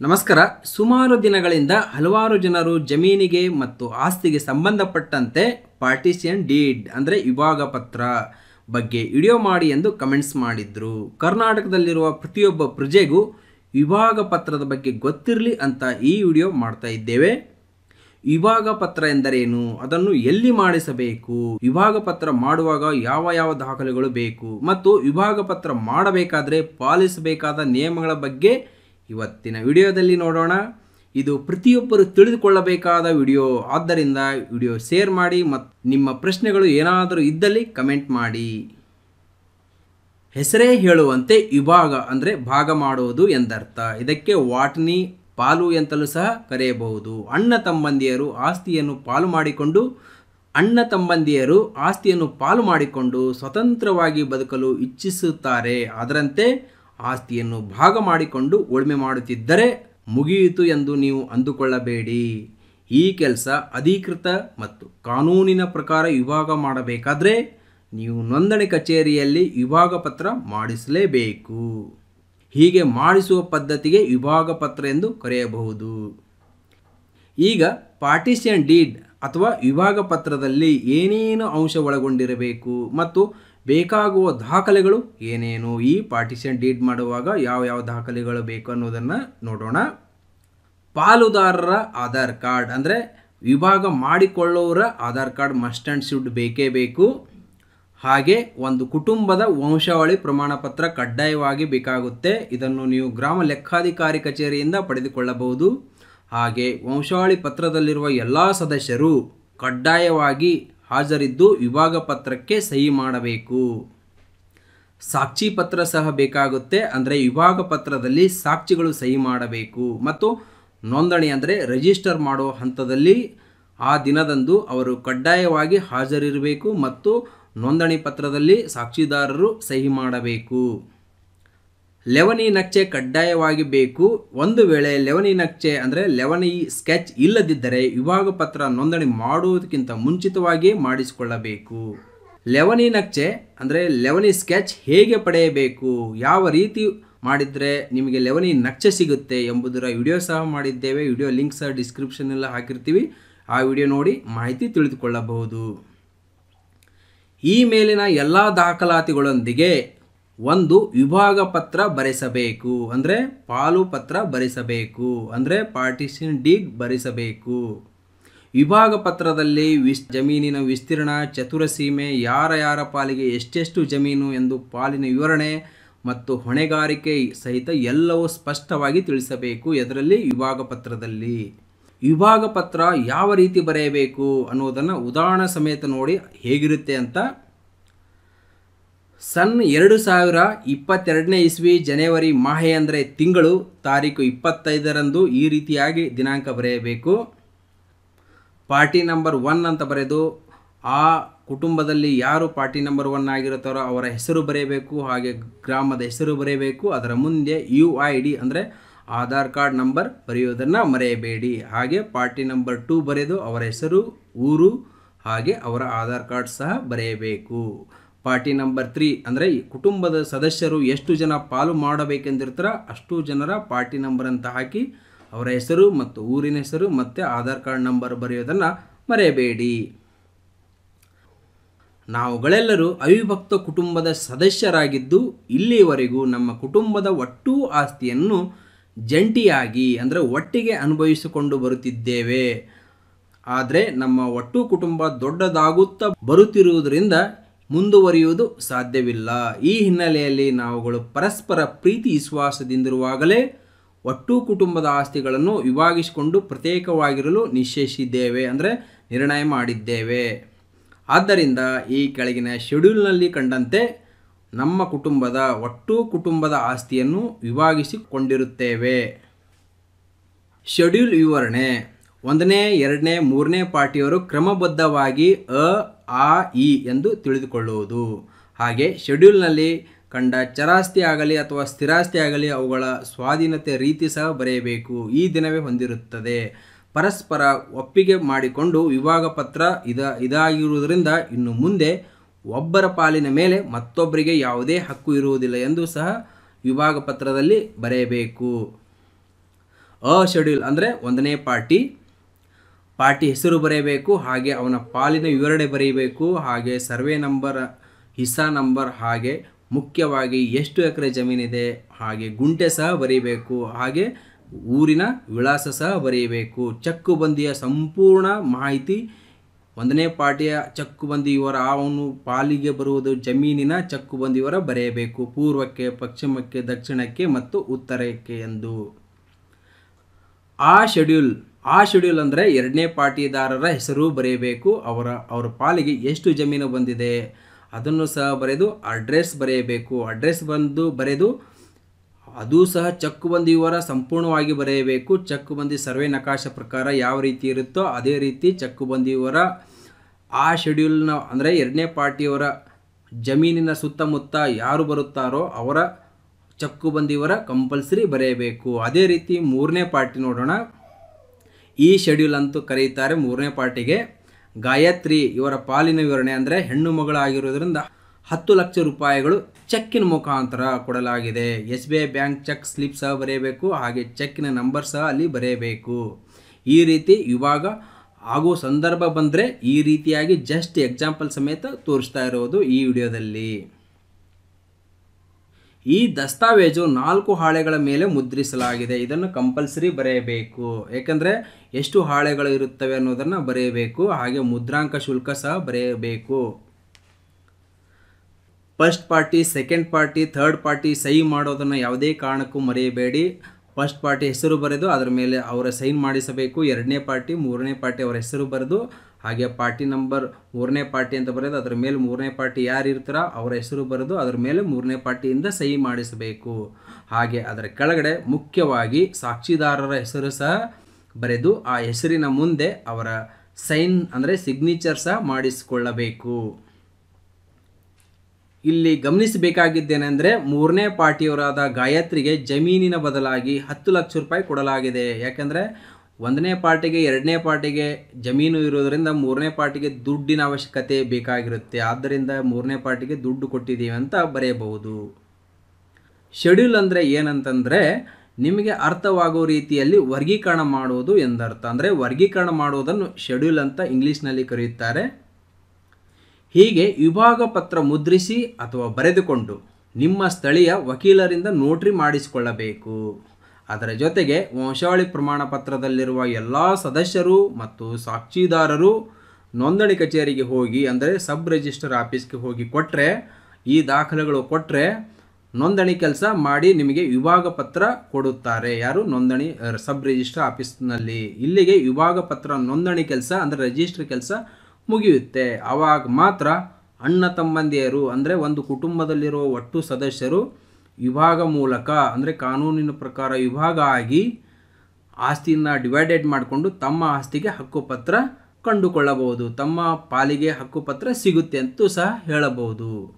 ನಮಸ್ಕಾರ. ಸುಮಾರು ದಿನಗಳಿಂದ ಹಲವಾರು ಜನರು ಜಮೀನಿಗೆ ಮತ್ತು ಆಸ್ತಿಗೆ ಸಂಬಂಧಪಟ್ಟಂತೆ ಪಾರ್ಟಿಷನ್ ಡೀಡ್ ಅಂದರೆ ವಿಭಾಗ ಪತ್ರ ಬಗ್ಗೆ ವಿಡಿಯೋ ಮಾಡಿ ಎಂದು ಕಮೆಂಟ್ಸ್ ಮಾಡಿದ್ರು. ಕರ್ನಾಟಕದಲ್ಲಿರುವ ಪ್ರತಿಯೊಬ್ಬ ಪ್ರಜೆಗೂ ವಿಭಾಗ ಪತ್ರದ ಬಗ್ಗೆ ಗೊತ್ತಿರಲಿ ಅಂತ ಈ ವಿಡಿಯೋ ಮಾಡ್ತಾ ಇದ್ದೇವೆ. ವಿಭಾಗ ಪತ್ರ ಎಂದರೇನು, ಅದನ್ನು ಎಲ್ಲಿ ಮಾಡಿಸಬೇಕು, ವಿಭಾಗ ಪತ್ರ ಮಾಡುವಾಗ ಯಾವ ಯಾವ ದಾಖಲೆಗಳು ಬೇಕು ಮತ್ತು ವಿಭಾಗ ಪತ್ರ ಮಾಡಬೇಕಾದ್ರೆ ಪಾಲಿಸಬೇಕಾದ ನಿಯಮಗಳ ಬಗ್ಗೆ ಇವತ್ತಿನ ವಿಡಿಯೋದಲ್ಲಿ ನೋಡೋಣ. ಇದು ಪ್ರತಿಯೊಬ್ಬರು ತಿಳಿದುಕೊಳ್ಳಬೇಕಾದ ವಿಡಿಯೋ, ಆದ್ದರಿಂದ ವಿಡಿಯೋ ಶೇರ್ ಮಾಡಿ ಮತ್ತು ನಿಮ್ಮ ಪ್ರಶ್ನೆಗಳು ಏನಾದರೂ ಇದ್ದಲ್ಲಿ ಕಮೆಂಟ್ ಮಾಡಿ. ಹೆಸರೇ ಹೇಳುವಂತೆ ವಿಭಾಗ ಅಂದರೆ ಭಾಗ ಮಾಡುವುದು ಎಂದರ್ಥ. ಇದಕ್ಕೆ ವಾಟನಿ, ಪಾಲು ಎಂತಲೂ ಸಹ ಕರೆಯಬಹುದು. ಅಣ್ಣ ತಮ್ಮಂದಿಯರು ಆಸ್ತಿಯನ್ನು ಪಾಲು ಮಾಡಿಕೊಂಡು ಸ್ವತಂತ್ರವಾಗಿ ಬದುಕಲು ಇಚ್ಛಿಸುತ್ತಾರೆ. ಅದರಂತೆ ಆಸ್ತಿಯನ್ನು ಭಾಗ ಮಾಡಿಕೊಂಡು ಉಳುಮೆ ಮಾಡುತ್ತಿದ್ದರೆ ಮುಗಿಯಿತು ಎಂದು ನೀವು ಅಂದುಕೊಳ್ಳಬೇಡಿ. ಈ ಕೆಲಸ ಅಧಿಕೃತ ಮತ್ತು ಕಾನೂನಿನ ಪ್ರಕಾರ ವಿಭಾಗ ಮಾಡಬೇಕಾದ್ರೆ ನೀವು ನೋಂದಣಿ ಕಚೇರಿಯಲ್ಲಿ ವಿಭಾಗ ಪತ್ರ ಮಾಡಿಸಲೇಬೇಕು. ಹೀಗೆ ಮಾಡಿಸುವ ಪದ್ಧತಿಗೆ ವಿಭಾಗ ಪತ್ರ ಎಂದು ಕರೆಯಬಹುದು. ಈಗ ಪಾರ್ಟಿಷನ್ ಡೀಡ್ ಅಥವಾ ವಿಭಾಗ ಪತ್ರದಲ್ಲಿ ಏನೇನು ಅಂಶ ಒಳಗೊಂಡಿರಬೇಕು ಮತ್ತು ಬೇಕಾಗುವ ದಾಖಲೆಗಳು ಏನೇನು, ಈ ಪಾರ್ಟಿಷನ್ ಡೀಡ್ ಮಾಡುವಾಗ ಯಾವ ದಾಖಲೆಗಳು ಬೇಕು ಅನ್ನೋದನ್ನು ನೋಡೋಣ. ಪಾಲುದಾರರ ಆಧಾರ್ ಕಾರ್ಡ್ ಅಂದರೆ ವಿಭಾಗ ಮಾಡಿಕೊಳ್ಳೋರ Aadhaar card must and should ಬೇಕೇ ಬೇಕು. ಹಾಗೆ ಒಂದು ಕುಟುಂಬದ ವಂಶಾವಳಿ ಪ್ರಮಾಣ ಪತ್ರ ಕಡ್ಡಾಯವಾಗಿ ಬೇಕಾಗುತ್ತೆ. ಇದನ್ನು ನೀವು ಗ್ರಾಮ ಲೆಕ್ಕಾಧಿಕಾರಿ ಕಚೇರಿಯಿಂದ ಪಡೆದುಕೊಳ್ಳಬಹುದು. ಹಾಗೆ ವಂಶಾವಳಿ ಪತ್ರದಲ್ಲಿರುವ ಎಲ್ಲ ಸದಸ್ಯರು ಕಡ್ಡಾಯವಾಗಿ ಹಾಜರಿದ್ದು ವಿಭಾಗ ಪತ್ರಕ್ಕೆ ಸಹಿ ಮಾಡಬೇಕು. ಸಾಕ್ಷಿ ಪತ್ರ ಸಹ ಬೇಕಾಗುತ್ತೆ. ಅಂದರೆ ವಿಭಾಗ ಪತ್ರದಲ್ಲಿ ಸಾಕ್ಷಿಗಳು ಸಹಿ ಮಾಡಬೇಕು. ಮತ್ತು ನೋಂದಣಿ ಅಂದರೆ ರಿಜಿಸ್ಟರ್ ಮಾಡೋ ಹಂತದಲ್ಲಿ ಆ ದಿನದಂದು ಅವರು ಕಡ್ಡಾಯವಾಗಿ ಹಾಜರಿರಬೇಕು ಮತ್ತು ನೋಂದಣಿ ಪತ್ರದಲ್ಲಿ ಸಾಕ್ಷಿದಾರರು ಸಹಿ ಮಾಡಬೇಕು. ಲೆವನಿ ನಕ್ಷೆ ಕಡ್ಡಾಯವಾಗಿ ಬೇಕು. ಒಂದು ವೇಳೆ ಲೆವನಿ ನಕ್ಷೆ ಅಂದರೆ ಲೆವನಿ ಸ್ಕೆಚ್ ಇಲ್ಲದಿದ್ದರೆ ವಿಭಾಗ ಪತ್ರ ನೋಂದಣಿ ಮಾಡುವುದಕ್ಕಿಂತ ಮುಂಚಿತವಾಗಿಯೇ ಮಾಡಿಸಿಕೊಳ್ಳಬೇಕು. ಲೆವನಿ ನಕ್ಷೆ ಅಂದರೆ ಲೆವನಿ ಸ್ಕೆಚ್ ಹೇಗೆ ಪಡೆಯಬೇಕು, ಯಾವ ರೀತಿ ಮಾಡಿದರೆ ನಿಮಗೆ ಲೆವನಿ ನಕ್ಷೆ ಸಿಗುತ್ತೆ ಎಂಬುದರ ವಿಡಿಯೋ ಸಹ ಮಾಡಿದ್ದೇವೆ. ವಿಡಿಯೋ ಲಿಂಕ್ ಸಹ ಡಿಸ್ಕ್ರಿಪ್ಷನ್ ಎಲ್ಲ ಹಾಕಿರ್ತೀವಿ. ಆ ವಿಡಿಯೋ ನೋಡಿ ಮಾಹಿತಿ ತಿಳಿದುಕೊಳ್ಳಬಹುದು. ಈ ಮೇಲಿನ ಎಲ್ಲ ದಾಖಲಾತಿಗಳೊಂದಿಗೆ ಒಂದು ವಿಭಾಗ ಪತ್ರ ಬರೆಸಬೇಕು. ಅಂದರೆ ಪಾಲು ಪತ್ರ ಬರೆಸಬೇಕು. ಅಂದರೆ ಪಾರ್ಟಿಷನ್ ಡೀಡ್ ಬರೆಸಬೇಕು. ವಿಭಾಗ ಪತ್ರದಲ್ಲಿ ಜಮೀನಿನ ವಿಸ್ತೀರ್ಣ, ಚತುರಸೀಮೆ, ಯಾರ ಪಾಲಿಗೆ ಎಷ್ಟೆಷ್ಟು ಜಮೀನು ಎಂದು ಪಾಲಿನ ವಿವರಣೆ ಮತ್ತು ಹೊಣೆಗಾರಿಕೆ ಸಹಿತ ಎಲ್ಲವೂ ಸ್ಪಷ್ಟವಾಗಿ ತಿಳಿಸಬೇಕು. ಇದರಲ್ಲಿ ವಿಭಾಗ ಪತ್ರದಲ್ಲಿ ವಿಭಾಗ ಪತ್ರ ಯಾವ ರೀತಿ ಬರೆಯಬೇಕು ಅನ್ನೋದನ್ನು ಉದಾಹರಣೆ ಸಮೇತ ನೋಡಿ ಹೇಗಿರುತ್ತೆ ಅಂತ. ಸನ್ 2022ನೇ ಇಸ್ವಿ ಜನವರಿ ಮಾಹೆ ಅಂದರೆ ತಿಂಗಳು ತಾರೀಕು 25ರಂದು ಈ ರೀತಿಯಾಗಿ ದಿನಾಂಕ ಬರೆಯಬೇಕು. ಪಾರ್ಟಿ ನಂಬರ್ 1 ಅಂತ ಬರೆದು ಆ ಕುಟುಂಬದಲ್ಲಿ ಯಾರು ಪಾರ್ಟಿ ನಂಬರ್ 1 ಆಗಿರುತ್ತಾರೋ ಅವರ ಹೆಸರು ಬರೆಯಬೇಕು. ಹಾಗೆ ಗ್ರಾಮದ ಹೆಸರು ಬರೆಯಬೇಕು. ಅದರ ಮುಂದೆ UID ಅಂದರೆ ಆಧಾರ್ ಕಾರ್ಡ್ ನಂಬರ್ ಬರೆಯೋದನ್ನು ಮರೆಯಬೇಡಿ. ಹಾಗೆ ಪಾರ್ಟಿ ನಂಬರ್ 2 ಬರೆದು ಅವರ ಹೆಸರು, ಊರು ಹಾಗೆ ಅವರ ಆಧಾರ್ ಕಾರ್ಡ್ ಸಹ ಬರೆಯಬೇಕು. ಪಾರ್ಟಿ ನಂಬರ್ 3 ಅಂದರೆ ಕುಟುಂಬದ ಸದಸ್ಯರು ಎಷ್ಟು ಜನ ಪಾಲು ಮಾಡಬೇಕೆಂದಿರ್ತಾರ ಅಷ್ಟು ಜನರ ಪಾರ್ಟಿ ನಂಬರ್ ಅಂತ ಹಾಕಿ ಅವರ ಹೆಸರು ಮತ್ತು ಊರಿನ ಹೆಸರು ಮತ್ತು ಆಧಾರ್ ಕಾರ್ಡ್ ನಂಬರ್ ಬರೆಯೋದನ್ನು ಮರೆಯಬೇಡಿ. ನಾವುಗಳೆಲ್ಲರೂ ಅವಿಭಕ್ತ ಕುಟುಂಬದ ಸದಸ್ಯರಾಗಿದ್ದು ಇಲ್ಲಿಯವರೆಗೂ ನಮ್ಮ ಕುಟುಂಬದ ಒಟ್ಟು ಆಸ್ತಿಯನ್ನು ಜಂಟಿಯಾಗಿ ಅಂದರೆ ಒಟ್ಟಿಗೆ ಅನುಭವಿಸಿಕೊಂಡು ಬರುತ್ತಿದ್ದೇವೆ. ಆದರೆ ನಮ್ಮ ಒಟ್ಟು ಕುಟುಂಬ ದೊಡ್ಡದಾಗುತ್ತಾ ಬರುತ್ತಿರುವುದರಿಂದ ಮುಂದುವರಿಯುವುದು ಸಾಧ್ಯವಿಲ್ಲ. ಈ ಹಿನ್ನೆಲೆಯಲ್ಲಿ ನಾವುಗಳು ಪರಸ್ಪರ ಪ್ರೀತಿ ವಿಶ್ವಾಸದಿಂದಿರುವಾಗಲೇ ಒಟ್ಟು ಕುಟುಂಬದ ಆಸ್ತಿಗಳನ್ನು ವಿಭಾಗಿಸಿಕೊಂಡು ಪ್ರತ್ಯೇಕವಾಗಿರಲು ನಿಶ್ಚಯಿಸಿದ್ದೇವೆ ಅಂದರೆ ನಿರ್ಣಯ ಮಾಡಿದ್ದೇವೆ. ಆದ್ದರಿಂದ ಈ ಕೆಳಗಿನ ಶೆಡ್ಯೂಲ್ನಲ್ಲಿ ಕಂಡಂತೆ ನಮ್ಮ ಕುಟುಂಬದ ಒಟ್ಟು ಕುಟುಂಬದ ಆಸ್ತಿಯನ್ನು ವಿಭಾಗಿಸಿಕೊಂಡಿರುತ್ತೇವೆ. ಶೆಡ್ಯೂಲ್ ವಿವರಣೆ: 1ನೇ, 2ನೇ, 3ನೇ ಪಾರ್ಟಿಯವರು ಕ್ರಮಬದ್ಧವಾಗಿ ಇ ಎಂದು ತಿಳಿದುಕೊಳ್ಳುವುದು. ಹಾಗೆ ಶೆಡ್ಯೂಲ್ನಲ್ಲಿ ಕಂಡ ಚರಾಸ್ತಿ ಆಗಲಿ ಅಥವಾ ಸ್ಥಿರಾಸ್ತಿ ಆಗಲಿ ಅವುಗಳ ಸ್ವಾಧೀನತೆ ರೀತಿ ಸಹ ಬರೆಯಬೇಕು. ಈ ದಿನವೇ ಹೊಂದಿರುತ್ತದೆ. ಪರಸ್ಪರ ಒಪ್ಪಿಗೆ ಮಾಡಿಕೊಂಡು ವಿಭಾಗ ಪತ್ರ ಇದಾಗಿರುವುದರಿಂದ ಇನ್ನು ಮುಂದೆ ಒಬ್ಬರ ಪಾಲಿನ ಮೇಲೆ ಮತ್ತೊಬ್ಬರಿಗೆ ಯಾವುದೇ ಹಕ್ಕು ಇರುವುದಿಲ್ಲ ಎಂದು ಸಹ ವಿಭಾಗ ಪತ್ರದಲ್ಲಿ ಬರೆಯಬೇಕು. ಶೆಡ್ಯೂಲ್ ಅಂದರೆ 1ನೇ ಪಾರ್ಟಿ ಹೆಸರು ಬರೆಯಬೇಕು, ಹಾಗೆ ಅವನ ಪಾಲಿನ ವಿವರಣೆ ಬರೆಯಬೇಕು, ಹಾಗೆ ಸರ್ವೆ ನಂಬರ್, ಹಿಸ್ಸಾ ನಂಬರ್, ಹಾಗೆ ಮುಖ್ಯವಾಗಿ ಎಷ್ಟು ಎಕರೆ ಜಮೀನಿದೆ, ಹಾಗೆ ಗುಂಟೆ ಸಹ ಬರೀಬೇಕು, ಹಾಗೆ ಊರಿನ ವಿಳಾಸ ಸಹ ಬರೆಯಬೇಕು. ಚಕ್ಕುಬಂದಿಯ ಸಂಪೂರ್ಣ ಮಾಹಿತಿ 1ನೇ ಪಾರ್ಟಿಯ ಚಕ್ಕುಬಂದಿ ವಿವರ, ಅವನು ಪಾಲಿಗೆ ಬರುವುದು ಜಮೀನಿನ ಚಕ್ಕುಬಂದಿ ವಿವರ ಬರೆಯಬೇಕು, ಪೂರ್ವಕ್ಕೆ, ಪಶ್ಚಿಮಕ್ಕೆ, ದಕ್ಷಿಣಕ್ಕೆ ಮತ್ತು ಉತ್ತರಕ್ಕೆ ಎಂದು. ಆ ಶೆಡ್ಯೂಲ್ ಅಂದರೆ 2ನೇ ಪಾರ್ಟಿದಾರರ ಹೆಸರು ಬರೆಯಬೇಕು, ಅವರ ಪಾಲಿಗೆ ಎಷ್ಟು ಜಮೀನು ಬಂದಿದೆ ಅದನ್ನು ಸಹ ಬರೆದು ಅಡ್ರೆಸ್ ಬರೆಯಬೇಕು. ಅಡ್ರೆಸ್ ಬರೆದು ಅದು ಸಹ ಚಕ್ಕುಬಂದಿ ವಿವರ ಸಂಪೂರ್ಣವಾಗಿ ಬರೆಯಬೇಕು. ಚಕ್ಕುಬಂದಿ ಸರ್ವೆ ನಕಾಶ ಪ್ರಕಾರ ಯಾವ ರೀತಿ ಇರುತ್ತೋ ಅದೇ ರೀತಿ ಚಕ್ಕುಬಂದಿ ವಿವರ ಆ ಶೆಡ್ಯೂಲ್ನ ಅಂದರೆ 2ನೇ ಪಾರ್ಟಿಯವರ ಜಮೀನಿನ ಸುತ್ತಮುತ್ತ ಯಾರು ಬರುತ್ತಾರೋ ಅವರ ಚಕ್ಕುಬಂದಿ ವಿವರ ಕಂಪಲ್ಸರಿ ಬರೆಯಬೇಕು. ಅದೇ ರೀತಿ 3ನೇ ಪಾರ್ಟಿ ನೋಡೋಣ. ಈ ಶೆಡ್ಯೂಲ್ ಅಂತೂ ಕರೆಯುತ್ತಾರೆ 3ನೇ ಪಾರ್ಟಿಗೆ. ಗಾಯತ್ರಿ ಇವರ ಪಾಲಿನ ವಿವರಣೆ ಅಂದರೆ ಹೆಣ್ಣು ಮಗಳಾಗಿರೋದ್ರಿಂದ 10 ಲಕ್ಷ ರೂಪಾಯಿಗಳು ಚೆಕ್ಕಿನ ಮುಖಾಂತರ ಕೊಡಲಾಗಿದೆ. SBI ಬ್ಯಾಂಕ್ ಚೆಕ್ ಸ್ಲಿಪ್ ಸಹ ಬರೆಯಬೇಕು, ಹಾಗೆ ಚೆಕ್ಕಿನ ನಂಬರ್ ಸಹ ಅಲ್ಲಿ ಬರೆಯಬೇಕು. ಈ ರೀತಿ ವಿಭಾಗ ಆಗೋ ಸಂದರ್ಭ ಬಂದರೆ ಈ ರೀತಿಯಾಗಿ ಜಸ್ಟ್ ಎಕ್ಸಾಂಪಲ್ ಸಮೇತ ತೋರಿಸ್ತಾ ಇರೋದು ಈ ವಿಡಿಯೋದಲ್ಲಿ. ಈ ದಸ್ತಾವೇಜು 4 ಹಾಳೆಗಳ ಮೇಲೆ ಮುದ್ರಿಸಲಾಗಿದೆ. ಇದನ್ನು ಕಂಪಲ್ಸರಿ ಬರೆಯಬೇಕು, ಏಕೆಂದರೆ ಎಷ್ಟು ಹಾಳೆಗಳು ಇರುತ್ತವೆ ಅನ್ನೋದನ್ನು ಬರೆಯಬೇಕು. ಹಾಗೆ ಮುದ್ರಾಂಕ ಶುಲ್ಕ ಸಹ ಬರೆಯಬೇಕು. First party, second party, third party ಸಹಿ ಮಾಡೋದನ್ನು ಯಾವುದೇ ಕಾರಣಕ್ಕೂ ಮರೆಯಬೇಡಿ. ಫಸ್ಟ್ ಪಾರ್ಟಿ ಹೆಸರು ಬರೆದು ಅದರ ಮೇಲೆ ಅವರ ಸೈನ್ ಮಾಡಿಸಬೇಕು. 2ನೇ ಪಾರ್ಟಿ, 3ನೇ ಪಾರ್ಟಿ ಅವರ ಹೆಸರು ಬರೆದು, ಹಾಗೆ ಪಾರ್ಟಿ ನಂಬರ್ 3ನೇ ಪಾರ್ಟಿ ಅಂತ ಬರೆದು ಅದರ ಮೇಲೆ 3ನೇ ಪಾರ್ಟಿ ಯಾರು ಇರ್ತಾರೋ ಅವರ ಹೆಸರು ಬರೆದು ಅದರ ಮೇಲೆ 3ನೇ ಪಾರ್ಟಿಯಿಂದ ಸಹಿ ಮಾಡಿಸಬೇಕು. ಹಾಗೆ ಅದರ ಕೆಳಗಡೆ ಮುಖ್ಯವಾಗಿ ಸಾಕ್ಷಿದಾರರ ಹೆಸರು ಸಹ ಬರೆದು ಆ ಹೆಸರಿನ ಮುಂದೆ ಅವರ ಸೈನ್ ಅಂದರೆ ಸಿಗ್ನೇಚರ್ ಸಹ ಮಾಡಿಸಿಕೊಳ್ಳಬೇಕು. ಇಲ್ಲಿ ಗಮನಿಸಬೇಕಾಗಿದ್ದೇನೆಂದರೆ 3ನೇ ಪಾರ್ಟಿಯವರಾದ ಗಾಯತ್ರಿಗೆ ಜಮೀನಿನ ಬದಲಾಗಿ 10 ಲಕ್ಷ ರೂಪಾಯಿ ಕೊಡಲಾಗಿದೆ. ಯಾಕೆಂದರೆ 1ನೇ ಪಾರ್ಟಿಗೆ 2ನೇ ಪಾರ್ಟಿಗೆ ಜಮೀನು ಇರೋದರಿಂದ 3ನೇ ಪಾರ್ಟಿಗೆ ದುಡ್ಡಿನ ಅವಶ್ಯಕತೆ ಬೇಕಾಗಿರುತ್ತೆ. ಆದ್ದರಿಂದ 3ನೇ ಪಾರ್ಟಿಗೆ ದುಡ್ಡು ಕೊಟ್ಟಿದ್ದೀವಿ ಅಂತ ಬರೆಯಬಹುದು. ಶೆಡ್ಯೂಲ್ ಅಂದರೆ ಏನಂತಂದರೆ ನಿಮಗೆ ಅರ್ಥವಾಗೋ ರೀತಿಯಲ್ಲಿ ವರ್ಗೀಕರಣ ಮಾಡುವುದು ಎಂದರ್ಥ. ಅಂದರೆ ವರ್ಗೀಕರಣ ಮಾಡುವುದನ್ನು ಶೆಡ್ಯೂಲ್ ಅಂತ ಇಂಗ್ಲೀಷ್ನಲ್ಲಿ ಕರೆಯುತ್ತಾರೆ. ಹೀಗೆ ವಿಭಾಗ ಪತ್ರ ಮುದ್ರಿಸಿ ಅಥವಾ ಬರೆದುಕೊಂಡು ನಿಮ್ಮ ಸ್ಥಳೀಯ ವಕೀಲರಿಂದ ನೋಟ್ರಿ ಮಾಡಿಸಿಕೊಳ್ಳಬೇಕು. ಅದರ ಜೊತೆಗೆ ವಂಶಾವಳಿ ಪ್ರಮಾಣ ಪತ್ರದಲ್ಲಿರುವ ಎಲ್ಲ ಸದಸ್ಯರು ಮತ್ತು ಸಾಕ್ಷಿದಾರರು ನೋಂದಣಿ ಕಚೇರಿಗೆ ಹೋಗಿ ಅಂದರೆ ಸಬ್ ರಿಜಿಸ್ಟರ್ ಆಫೀಸ್ಗೆ ಹೋಗಿ ಕೊಟ್ಟರೆ, ಈ ದಾಖಲೆಗಳು ಕೊಟ್ಟರೆ ನೋಂದಣಿ ಕೆಲಸ ಮಾಡಿ ನಿಮಗೆ ವಿಭಾಗ ಪತ್ರ ಕೊಡುತ್ತಾರೆ. ಯಾರು? ನೋಂದಣಿ ಸಬ್ ರಿಜಿಸ್ಟರ್ ಆಫೀಸ್ನಲ್ಲಿ. ಇಲ್ಲಿಗೆ ವಿಭಾಗ ಪತ್ರ ನೋಂದಣಿ ಕೆಲಸ ಅಂದರೆ ರಿಜಿಸ್ಟರ್ ಕೆಲಸ ಮುಗಿಯುತ್ತೆ. ಆವಾಗ ಮಾತ್ರ ಅಣ್ಣ ತಮ್ಮಂದಿಯರು ಅಂದರೆ ಒಂದು ಕುಟುಂಬದಲ್ಲಿರುವ ಒಟ್ಟು ಸದಸ್ಯರು ವಿಭಾಗ ಮೂಲಕ ಅಂದರೆ ಕಾನೂನಿನ ಪ್ರಕಾರ ವಿಭಾಗ ಆಗಿ ಆಸ್ತಿಯನ್ನು ಡಿವೈಡೆಡ್ ಮಾಡಿಕೊಂಡು ತಮ್ಮ ಆಸ್ತಿಗೆ ಹಕ್ಕುಪತ್ರ ಕಂಡುಕೊಳ್ಳಬಹುದು. ತಮ್ಮ ಪಾಲಿಗೆ ಹಕ್ಕುಪತ್ರ ಸಿಗುತ್ತೆ ಅಂತೂ ಸಹ ಹೇಳಬಹುದು.